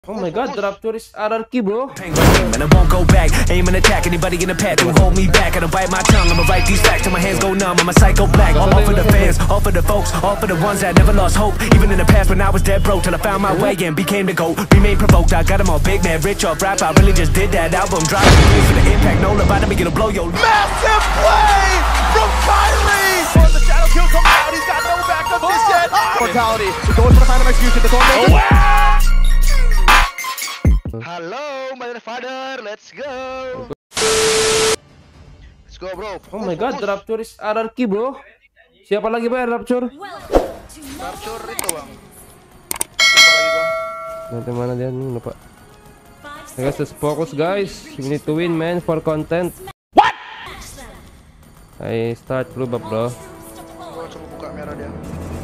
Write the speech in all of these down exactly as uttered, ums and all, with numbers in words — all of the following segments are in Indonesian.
Oh my god, the Rapture is R R Q, bro. And I won't go back, aim and attack anybody in the path that hold me back. I don't bite my tongue, I'ma write these facts till my hands go numb. I'm a psycho black, all for the fans, all for the folks, all for the ones that never lost hope. Even in the past when I was dead broke, till I found my way and became the GOAT. Remain provoked, I got them all big, man, rich off rap. I really just did that album, drop it for the impact. No about me gonna blow your massive play from Kyrie. For the shadow kill coming out, he's got no backup just yet. Mortality, he goes for the final execution. The tornado. Oh, wow. Halo, my father, let's go. Let's go, bro. Oh my god, the Rapture is R R Q, bro. Siapa lagi, Pak, Rapture? Rapture itu, Bang. Siapa lagi, Bang? Nanti mana dia nih, lupa. Okay, guys, let's focus, guys. We need to win, man, for content. What? I start blue buff, bro. Gua coba buka merah dia.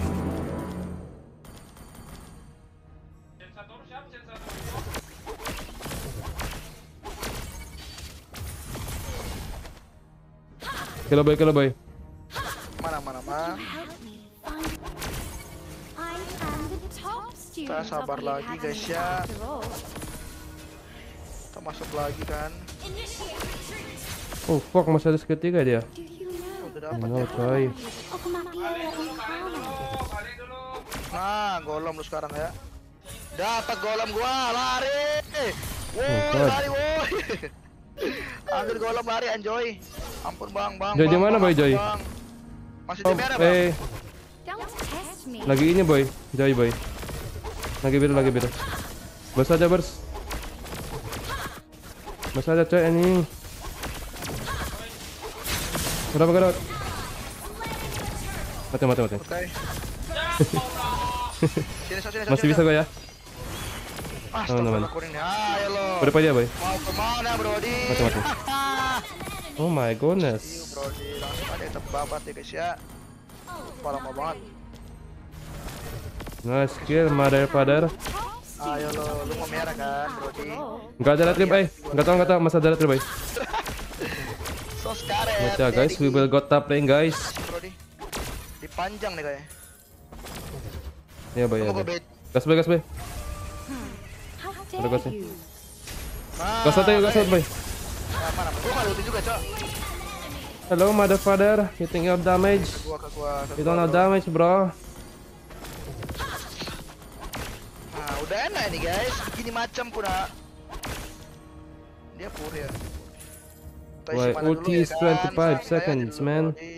Kilo boy, kilo boy. Mana mana mana. Kita sabar lagi guys ya. Kita masuk lagi kan. Oh fuck, masih ada seketika dia. Udah dapat no, ya. coy. Nah, golem lu sekarang ya. Dapat golem gua, lari. Woi, Oh, lari woi. Ambil golem lari enjoy. Ampun bang, bang. Joy bang, di mana bang, boy, Joy? bang. Masih di Oh, merah bang. eh, lagi ini boy, Joy boy. Lagi biru, lagi biru. Bers aja bers. Bers aja coy ini. Berapa gerak? Mati, mati, mati. Oke. Sini, sini, sini, Masih sini. bisa gua ya? Ah, teman-teman. stop kuning nih. Ayo lo. Berapa aja boy? Mau kemana Brody? Mati, mati. Oh my Yuk goodness. Brody, langsung aja kita babat ya guys ya. Parah mau banget. Nice kill, mother father. Ayo lo, lu mau merah kan Brody? Enggak ada retrieve, eh. Enggak tahu, enggak tahu, masa ada retrieve, boy. So scared. Ya guys, we will go top lane guys. Brody. Dipanjang nih kayaknya. Ya boy, ya. Tunggu, boy. Bed. Gas boy, gas boy. Ada gasnya. Nah, Gas out aja, gas out boy. Nah, mana? Gua nggak ulti juga, Cok. Hello mother father, you think you have damage? Gua ke gua. ke You gua, don't have bro. damage bro. Nah, udah enak ini guys. Gini macam puna. Dia pur ya. Kita isi Why, mana ulti dulu ya is kan? twenty-five Santai seconds, aja dulu, man. Brody.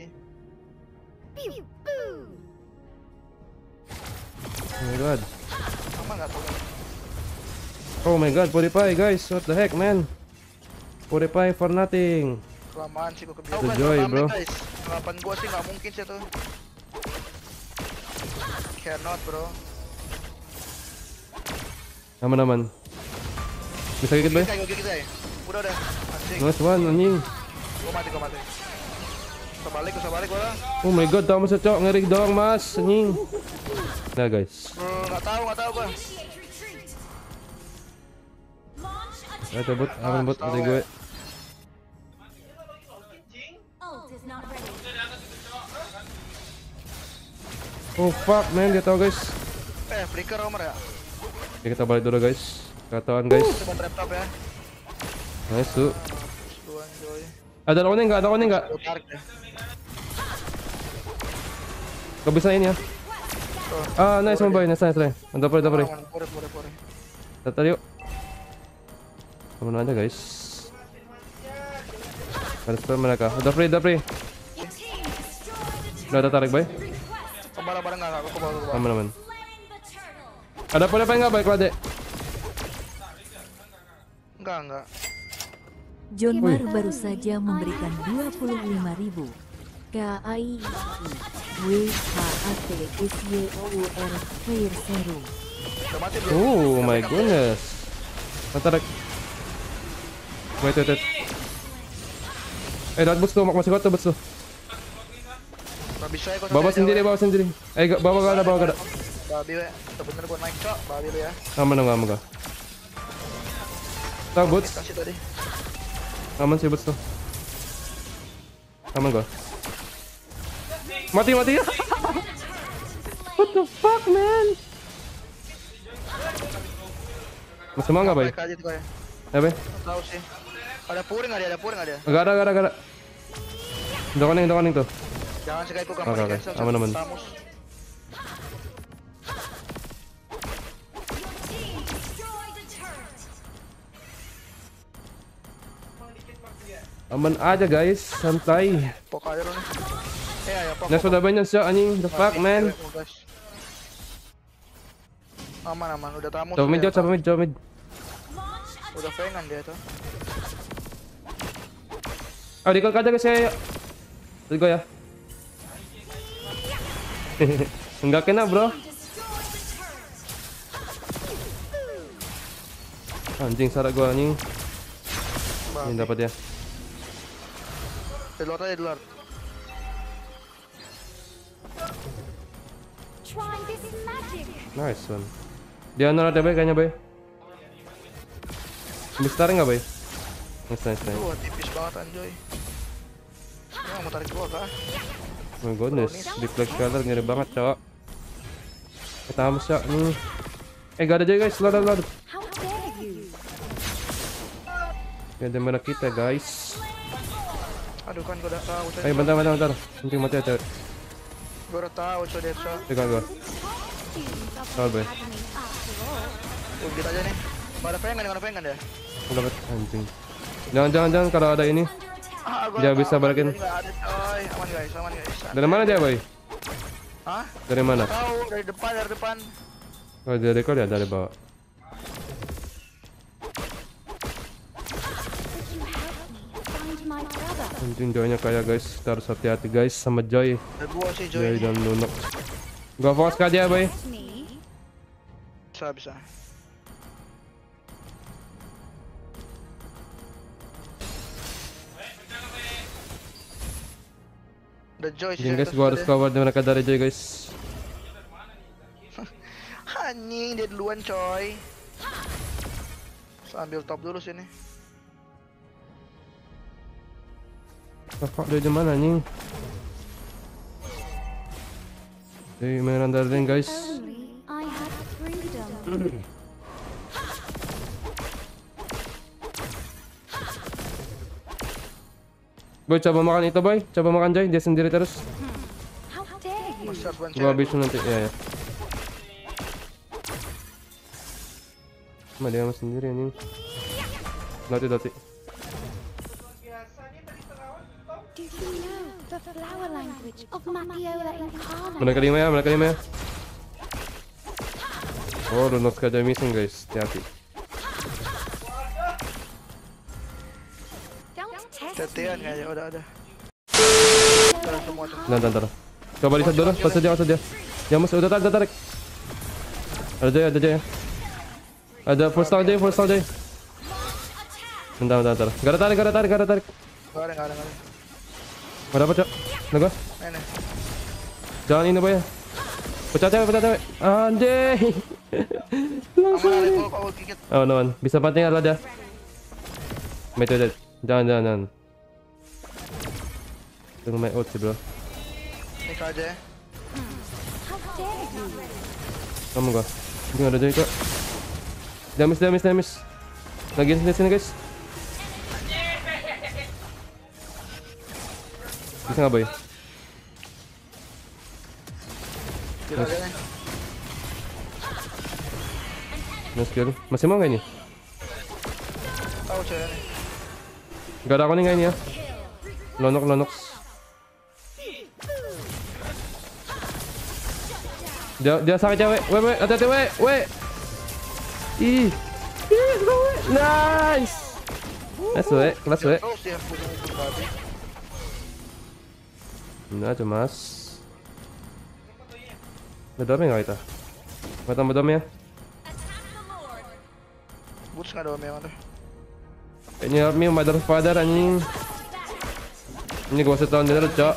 Oh my god. Sama nggak tuh? Oh my god, Purify guys, what the heck man? Purify for nothing. Kelamaan sih gua ke The joy, bro. Guys. Kelapan gua sih nggak mungkin sih tuh. Cannot bro. Aman-aman. Bisa gigit boy? Kayak gitu ya. Udah udah. Anjing. Nice one anjing. Gua mati gua mati. Bisa balik, bisa balik gua. Oh my god, tau mas cok, ngeri doang mas anjing. Nah guys. Bro, nggak tahu nggak tahu gua. Ayo cabut, aman bot dari gue. Oh fuck man, dia tahu guys. Eh, flicker Omar ya. Oke, kita balik dulu guys. Ketahuan guys. Coba trap top ya. Nice tuh. Dua enjoy. Ada lawannya nggak? Ada lawannya nggak? Gua tarik deh. Gak bisa ini ya. Ah, nice one boy, nice nice nice. Mantap boleh, mantap boleh. Pore pore pore. Tatar yuk. Temen aja guys. Ada spell mereka. Udah free, udah free. Udah ada tarik boy. Kembali bareng enggak? Aku bawa gua. Aman aman. Ada apa apa nggak baik lade? Enggak enggak. John Mar baru saja memberikan dua puluh lima ribu K I W H A T S Y O U R Fire Serum. Udah mati bro. Oh my goodness. Tarik. Wait wait wait. Eh, dapat boost tuh, masih kuat tuh boost tuh. Enggak bisa ya gua. Bawa sendiri, bawa sendiri. Eh, gak, bawa gak ada, bawa gak ada. Babi ya. Bener gua naik, Cok. Babi lu ya. Aman dong, aman gak. Tahu boots. Kasih tadi. Aman sih boots tuh. Aman gua. Mati mati ya. What the fuck man? Masih mau nggak, Bay? Baik aja tuh kayak. Ya, Bay? Tahu sih. Ada puring nggak dia? Ada puring nggak dia? Enggak ada, enggak ada, enggak ada. Udah koning, udah koning tuh. Jangan sekali ku Oke, kampanye oke. cancel. Aman, aman. Tamus. Aman aja guys, santai. Pok aja lu nih. Eh ayo pok. Next udah banyak shot anjing, the fuck man. Aman aman, udah tamu. Coba mid, coba mid, coba mid. Udah pengen dia tuh. Ah, di aja guys ya. Let's go ya. Enggak kena, bro. Anjing sarak gua anjing. Ini dapat ya. Di luar aja di luar. Nice one. Dia nol ada Bay kayaknya, Bay. Bisa tarik nggak, Bay? Nice, nice, nice. Wah, tipis banget anjoy. Ya mau tarik gua kah? Oh my goodness, di flag color ngeri banget, cok. Kita hamus ya nih. Eh, gak ada aja guys, load, load. Ya, ada mana kita guys. Aduh kan gua udah tahu. Eh, bentar, bentar, bentar. Nanti mati ya, cewek. Gua udah tahu coy dia coy. Pegang gua. Sabar, Bay. Oh, gitu aja nih. Gak ada pengen, gak ada pengen dia. Udah bet, anjing. Jangan, jangan, jangan kalau ada ini. Ah, gua Dia tahu, bisa balikin. Nggak ada coy. Aman guys, aman guys. Dari mana dia, Bay? Hah? Dari mana? Tahu dari depan, dari depan. Oh, dari kau ya, dari bawah. Anjing Joy-nya kayak guys, kita harus hati-hati guys sama Joy. Ada gua sih Joy. Joy ini. dan Lunok. Gua fokus ke dia, Bay. Bisa bisa. Ada Joy sih. Anjing guys, terus gua harus ada. cover di mereka dari Joy guys. Anjing dia duluan coy. Sambil top dulu sini. Kakak dia di mana anjing? Di mainan Darling guys. I had freedom. Boy, coba makan itu, Boy. Coba makan Joy, dia sendiri terus. How dare you? Masih harus one Gua habis nanti, ya ya. Cuma dia sama sendiri anjing. Dati, dati. Do you know the flower language of Macchiola Incarnate? Mereka lima ya, mereka lima ya. Oh, Lunok aja missing guys, hati-hati. Don't test Tetian me. kayaknya udah ada. Udah semua tuh. Nanti, nanti. Coba di dulu, pas dia, pas dia. Ya mas, udah tarik, udah tarik. Ada Joy, ada Joy ya. Ada full stall Joy, full stall Joy. Bentar, bentar, bentar. Gak ada tarik, gak ada tarik, gak ada tarik. Gak ada, gak ada, gak ada. Gak dapet, Cok. Udah gua. Nih, nih. Jangan ini, Boy ya. Pecah cewek, pecah cewek. Anjing. Aman ada gua kau gigit. Oh, no one. Bisa panting ada dia. Wait, wait, wait. Jangan, jangan, jangan. Tunggu my ult sih, bro. Nik aja ya. How dare you? Kamu gua. Ini ada Joy, Cok. Damis, damis, damis. Lagi sini, sini, guys. Bisa nggak, Boy? Gila aja nih. Nice kill. Masih mau nggak ini? Tahu coy nih. Gak ada aku nih nggak ini ya? Lonok, lonok. Dia, dia sakit cewek. Weh, weh, hati-hati, weh, weh. Ih. Ih, weh. Nice. Nice, weh. Kelas, weh. Terus dia putus-putus tadi. Nah, aja, mas. Ada dome nggak kita? Nggak tambah dome ya? Boots nggak ada om yang ada. Kayaknya Army mother father anjing. Ini gua setahun dulu, Cok.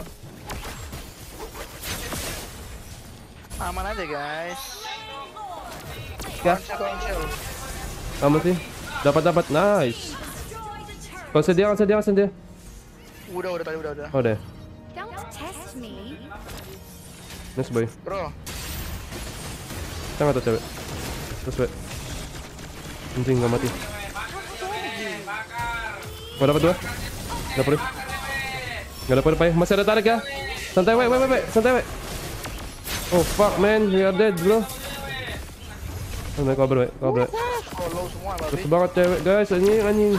Aman aja guys. Ya. Cancel, cancel. Kamu sih? Dapat dapat, nice. Kalau sedia, kalau sedia, kalau sedia. Udah, udah tadi, udah, udah. Oh deh, Don't test me. nice boy. Bro, Kita nggak tahu cewek. Terus boy. Anjing nggak mati. Gua dapat dua. Dapat. Nggak dapat apa ya? Masih ada tarik ya? Santai we, we, we, we. Santai we. Oh fuck man, we are dead bro. Oh my cover we, cover. Oh, low semua babi. Terus banget cewek guys, anjing anjing.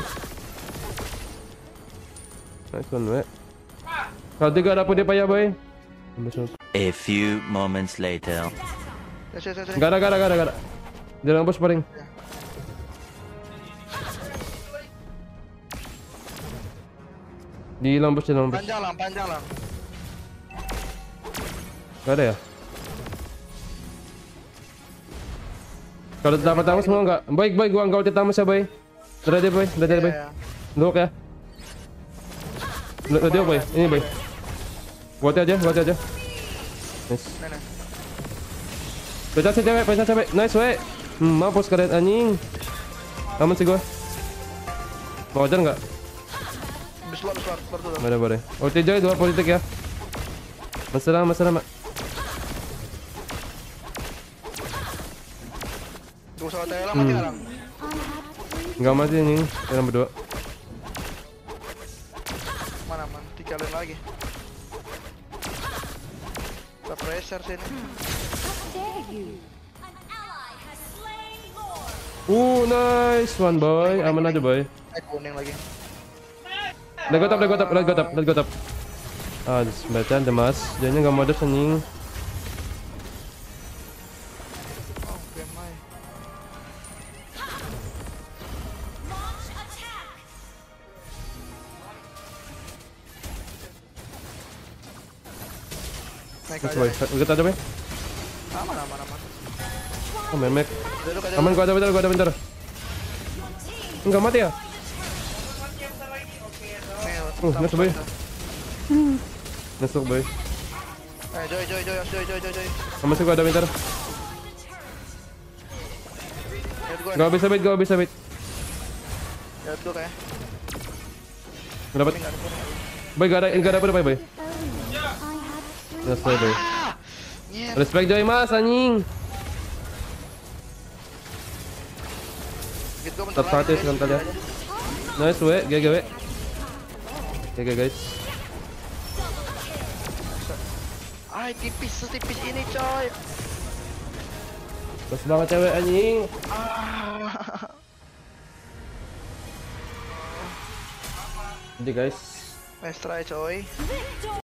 Nice one we. Kalau tiga dapur dia payah boy. A few moments later. Yes, yes, yes, yes. Gak ada, gak ada, gak ada, gak ada. Jangan bos paling. Di lambus, di lambus. Panjang lang, panjang lang. Gak ada ya? Kalau dapat tamu semua enggak? Baik, baik, gua enggak ulti tamu ya, boy. Udah deh, boy. Udah deh, boy. Iya, Look ya. Udah dia, boy. Ini, boy. Buat aja, buat aja. Nice. Nah, nah. Pecah sih cewek, pecah cewek. Nice, we. Hmm, mampus kalian anjing. Aman sih gua. Mau ajar enggak? Bislot, bislot, bislot dulu. Boleh, boleh. Ulti Joy dua politik ya. Masalah, masalah, mak. Gak usah kata lang, mati Hmm. ka lang. Enggak mati anjing. Kalian berdua. Mana man, tinggalin lagi. Kita pressure sini. Dare you? Uh, nice one boy. Aman aja boy. Naik kuning lagi. Let's go top, let's go top, let's go top, let's go top. Ah, baca demas. Dianya nggak modus anjing. Oh, gemay. Naik Nice aja. boy. Naik. Kita ada boy. Aman, aman, aman. Oh, memek. Duduk aja. Aman, gua ada bentar, gua ada bentar. Enggak mati ya? Nih, Uh, nice boy. Masuk boy. Eh, Joy, Joy, Joy, Joy, Joy, Joy, Joy. Aman sih gua ada bentar. Lihat gua. Gak bisa bait, gak bisa bait. Lihat gua kayak. Nggak dapat. Kuning, ada kuning. Boy, gak ada, gak ada apa boy boy. I had Nice boy boy. Nyet. Respect Joy mas anjing. Gitu gua bentar Tetap hati lagi, guys. sebentar ya. Nice we, G G we. G G guys. Ay, tipis, setipis ini, coy. Terus banget cewek anjing. Jadi guys. Nice try, coy.